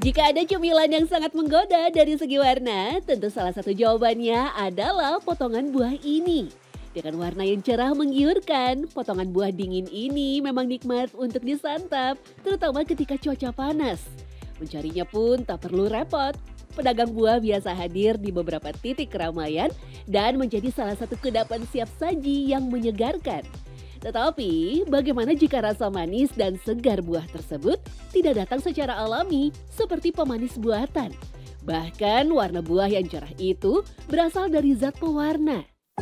Jika ada cemilan yang sangat menggoda dari segi warna, tentu salah satu jawabannya adalah potongan buah ini. Dengan warna yang cerah menggiurkan, potongan buah dingin ini memang nikmat untuk disantap, terutama ketika cuaca panas. Mencarinya pun tak perlu repot. Pedagang buah biasa hadir di beberapa titik keramaian dan menjadi salah satu kudapan siap saji yang menyegarkan. Tetapi, bagaimana jika rasa manis dan segar buah tersebut tidak datang secara alami seperti pemanis buatan? Bahkan warna buah yang cerah itu berasal dari zat pewarna.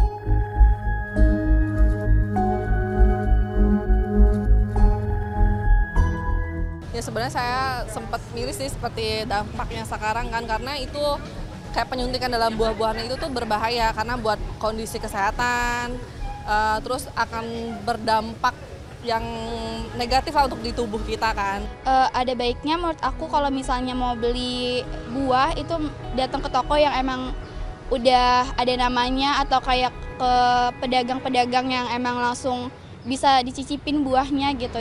Ya sebenarnya saya sempat miris sih seperti dampaknya sekarang kan, karena itu kayak penyuntikan dalam buah-buahan itu tuh berbahaya karena buat kondisi kesehatan, terus akan berdampak yang negatif lah untuk di tubuh kita kan. Ada baiknya menurut aku kalau misalnya mau beli buah itu datang ke toko yang emang udah ada namanya atau kayak ke pedagang-pedagang yang emang langsung bisa dicicipin buahnya gitu.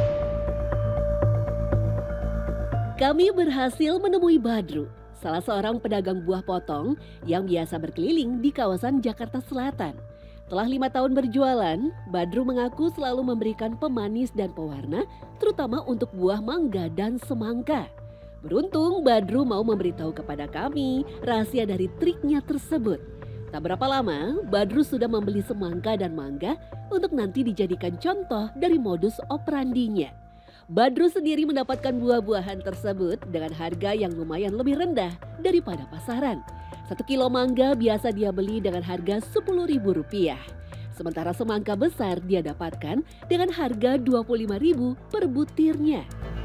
Kami berhasil menemui Badru, salah seorang pedagang buah potong yang biasa berkeliling di kawasan Jakarta Selatan. Setelah 5 tahun berjualan, Badru mengaku selalu memberikan pemanis dan pewarna, terutama untuk buah mangga dan semangka. Beruntung Badru mau memberitahu kepada kami rahasia dari triknya tersebut. Tak berapa lama, Badru sudah membeli semangka dan mangga untuk nanti dijadikan contoh dari modus operandinya. Badru sendiri mendapatkan buah-buahan tersebut dengan harga yang lumayan lebih rendah daripada pasaran. 1 kilo mangga biasa dia beli dengan harga Rp10.000. Sementara semangka besar dia dapatkan dengan harga Rp25.000 per butirnya.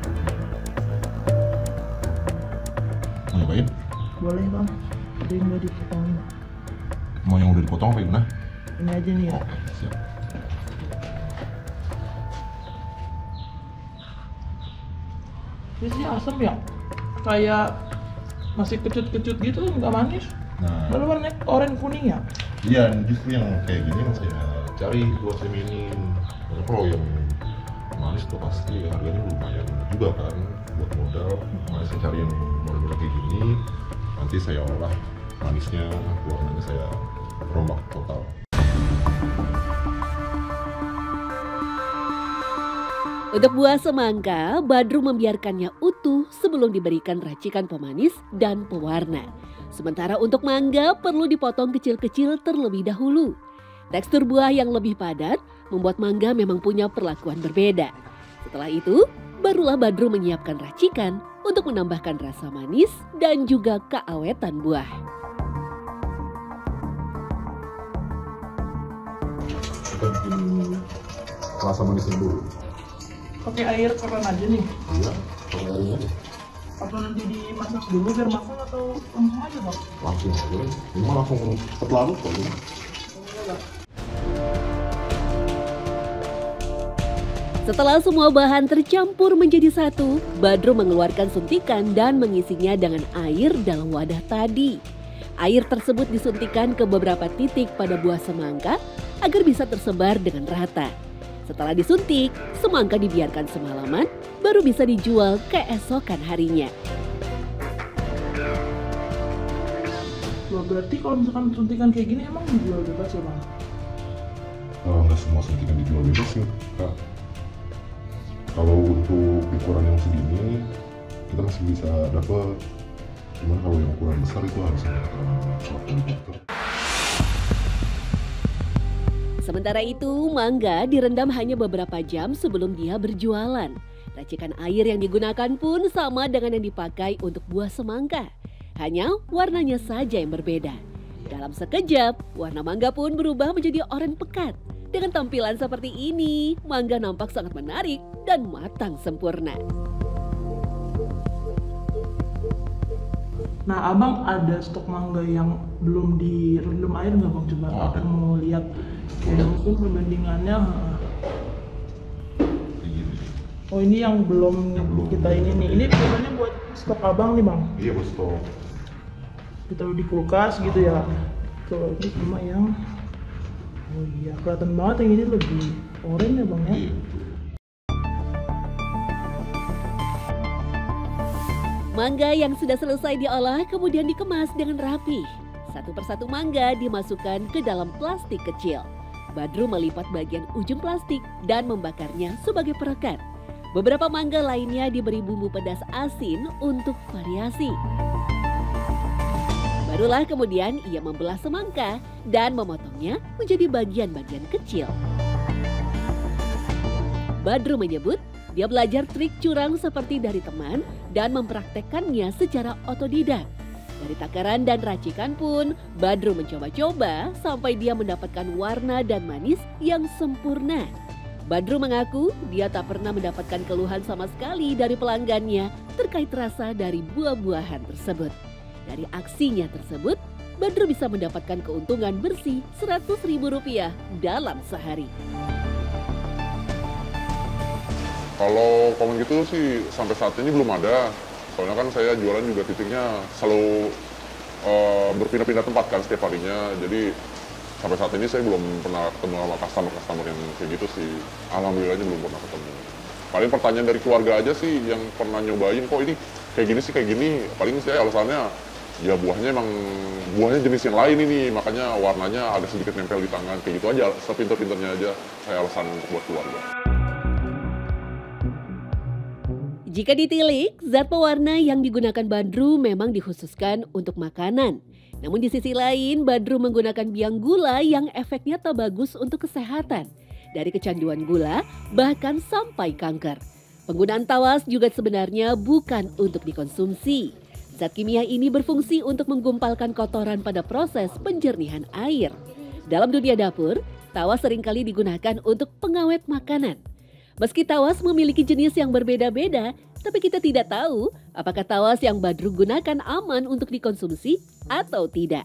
Mau nyobain? Boleh bang, ada yang udah dipotong. Mau yang udah dipotong apa gimana? Ini aja nih ya. Siap. Ini sih asam ya, kayak masih kecut-kecut gitu, nggak manis. Nah, Lalu warnanya oranye kuning ya. iya justru yang kayak gini yang saya cari buat saya minum. Karena kalau yang manis tuh pasti harganya lumayan juga kan buat modal. Makanya saya cari yang model kayak gini. Nanti saya olah manisnya, warnanya saya rombak total. Untuk buah semangka, Badru membiarkannya utuh sebelum diberikan racikan pemanis dan pewarna. Sementara untuk mangga perlu dipotong kecil-kecil terlebih dahulu. Tekstur buah yang lebih padat membuat mangga memang punya perlakuan berbeda. Setelah itu, barulah Badru menyiapkan racikan untuk menambahkan rasa manis dan juga keawetan buah. Kita bikin rasa manisnya dulu. Pakai air koran aja nih. Iya, pakai airnya aja. Atau nanti dimasak dulu biar matang atau langsung aja bang? Langsung aja. Ini mah langsung terlarut kok ini. Setelah semua bahan tercampur menjadi satu, Badru mengeluarkan suntikan dan mengisinya dengan air dalam wadah tadi. Air tersebut disuntikan ke beberapa titik pada buah semangka agar bisa tersebar dengan rata. Setelah disuntik, semangka dibiarkan semalaman, baru bisa dijual keesokan harinya. Wah, berarti kalau misalkan suntikan kayak gini emang dijual bebas ya bang? Nggak semua suntikan dijual bebas sih, Kak. Kalau untuk ukuran yang segini, kita masih bisa dapat. Cuman kalau yang ukuran besar itu harusnya dokter. Sementara itu, mangga direndam hanya beberapa jam sebelum dia berjualan. Racikan air yang digunakan pun sama dengan yang dipakai untuk buah semangka. Hanya warnanya saja yang berbeda. Dalam sekejap, warna mangga pun berubah menjadi oranye pekat. Dengan tampilan seperti ini, mangga nampak sangat menarik dan matang sempurna. Nah abang ada stok mangga yang belum direndam air nggak bang? Coba Ada. aku mau lihat. Kayak mungkin perbandingannya. Oh ini yang belum kita ini nih. Ini biasanya buat stok abang nih bang. Iya, buat stok. Ditaruh di kulkas gitu ya. Kalau ini cuma yang, oh iya kelihatan banget yang ini lebih oranye ya bang ya. Iya. Mangga yang sudah selesai diolah kemudian dikemas dengan rapi. Satu persatu mangga dimasukkan ke dalam plastik kecil. Badru melipat bagian ujung plastik dan membakarnya sebagai perekat. Beberapa mangga lainnya diberi bumbu pedas asin untuk variasi. Barulah kemudian ia membelah semangka dan memotongnya menjadi bagian-bagian kecil. Badru menyebut dia belajar trik curang seperti dari teman dan mempraktekkannya secara otodidak. Dari takaran dan racikan pun, Badru mencoba-coba sampai dia mendapatkan warna dan manis yang sempurna. Badru mengaku dia tak pernah mendapatkan keluhan sama sekali dari pelanggannya terkait rasa dari buah-buahan tersebut. Dari aksinya tersebut, Badru bisa mendapatkan keuntungan bersih Rp100.000 dalam sehari. Kalau komen gitu sih sampai saat ini belum ada. Soalnya kan saya jualan juga titiknya selalu berpindah-pindah tempat kan setiap harinya. Jadi sampai saat ini saya belum pernah ketemu sama customer yang kayak gitu sih. Alhamdulillahnya belum pernah ketemu. Paling pertanyaan dari keluarga aja sih yang pernah nyobain, kok ini kayak gini sih kayak gini. Paling saya alasannya ya buahnya jenis yang lain ini, makanya warnanya agak sedikit nempel di tangan. Kayak gitu aja, sepinter-pinternya aja saya alasan untuk buat keluarga. Jika ditilik, zat pewarna yang digunakan Badru memang dikhususkan untuk makanan. Namun di sisi lain, Badru menggunakan biang gula yang efeknya tak bagus untuk kesehatan. Dari kecanduan gula, bahkan sampai kanker. Penggunaan tawas juga sebenarnya bukan untuk dikonsumsi. Zat kimia ini berfungsi untuk menggumpalkan kotoran pada proses penjernihan air. Dalam dunia dapur, tawas seringkali digunakan untuk pengawet makanan. Meski tawas memiliki jenis yang berbeda-beda, tapi kita tidak tahu apakah tawas yang Badru gunakan aman untuk dikonsumsi atau tidak.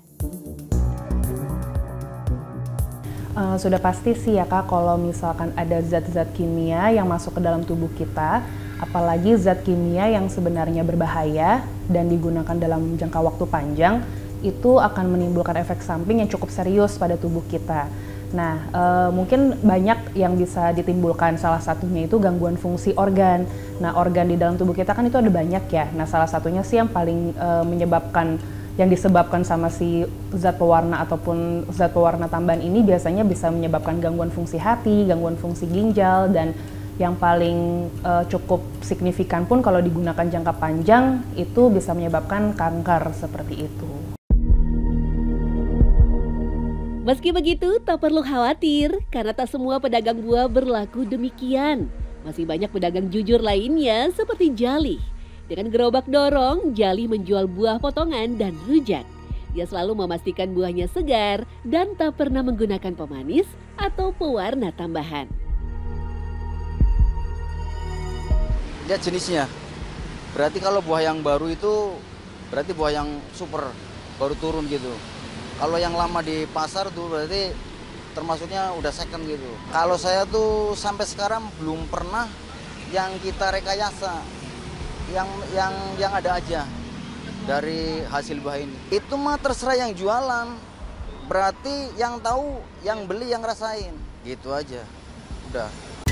Sudah pasti sih ya Kak, kalau misalkan ada zat-zat kimia yang masuk ke dalam tubuh kita, apalagi zat kimia yang sebenarnya berbahaya dan digunakan dalam jangka waktu panjang, itu akan menimbulkan efek samping yang cukup serius pada tubuh kita. Nah, mungkin banyak yang bisa ditimbulkan, salah satunya itu gangguan fungsi organ. Nah, organ di dalam tubuh kita kan itu ada banyak ya. Nah, salah satunya sih yang paling yang disebabkan sama si zat pewarna ataupun zat pewarna tambahan ini biasanya bisa menyebabkan gangguan fungsi hati, gangguan fungsi ginjal, dan yang paling cukup signifikan pun kalau digunakan jangka panjang itu bisa menyebabkan kanker seperti itu. Meski begitu, tak perlu khawatir karena tak semua pedagang buah berlaku demikian. Masih banyak pedagang jujur lainnya seperti Jali. Dengan gerobak dorong, Jali menjual buah potongan dan rujak. Dia selalu memastikan buahnya segar dan tak pernah menggunakan pemanis atau pewarna tambahan. Lihat jenisnya. Berarti kalau buah yang baru itu berarti buah yang super, baru turun gitu. Kalau yang lama di pasar tuh berarti termasuknya udah second gitu. Kalau saya tuh sampai sekarang belum pernah yang kita rekayasa, yang ada aja dari hasil buah ini. Itu mah terserah yang jualan. Berarti yang tahu, yang beli, yang rasain. Gitu aja. Udah.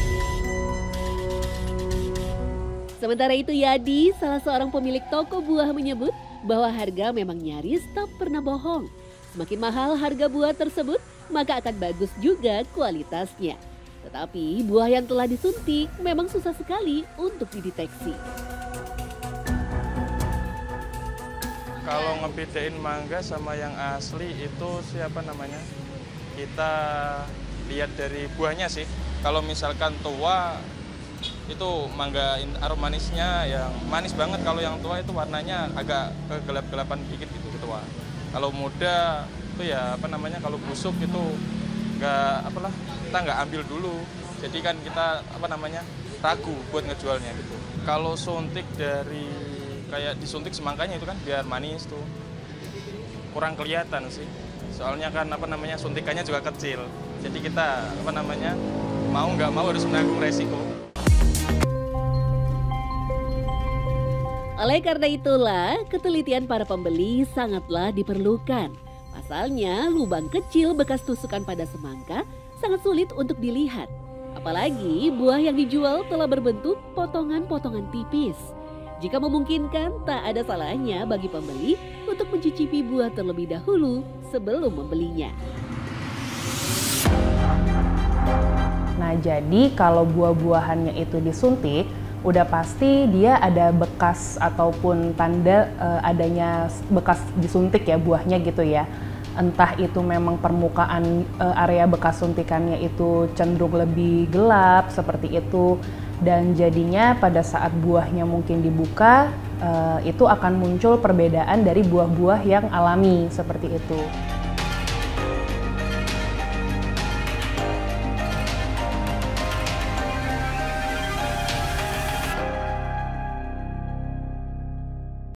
Sementara itu Yadi, salah seorang pemilik toko buah menyebut bahwa harga memang nyaris tak pernah bohong. Semakin mahal harga buah tersebut, maka akan bagus juga kualitasnya. Tetapi buah yang telah disuntik memang susah sekali untuk dideteksi. Kalau ngebedain mangga sama yang asli itu siapa namanya? Kita lihat dari buahnya sih. Kalau misalkan tua itu mangga aroma manisnya yang manis banget. Kalau yang tua itu warnanya agak kegelap-gelapan dikit gitu tua. Kalau muda itu ya kalau busuk itu kita nggak ambil dulu. Jadi kan kita ragu buat ngejualnya gitu. Kalau suntik dari kayak disuntik semangkanya itu kan biar manis tuh kurang kelihatan sih. Soalnya kan suntikannya juga kecil. Jadi kita mau nggak mau harus menanggung resiko. Oleh karena itulah, ketelitian para pembeli sangatlah diperlukan. Pasalnya, lubang kecil bekas tusukan pada semangka sangat sulit untuk dilihat. Apalagi buah yang dijual telah berbentuk potongan-potongan tipis. Jika memungkinkan, tak ada salahnya bagi pembeli untuk mencicipi buah terlebih dahulu sebelum membelinya. Nah, jadi kalau buah-buahannya itu disuntik, udah pasti dia ada bekas ataupun tanda adanya bekas disuntik ya buahnya gitu ya. Entah itu memang permukaan area bekas suntikannya itu cenderung lebih gelap seperti itu, dan jadinya pada saat buahnya mungkin dibuka itu akan muncul perbedaan dari buah-buah yang alami seperti itu.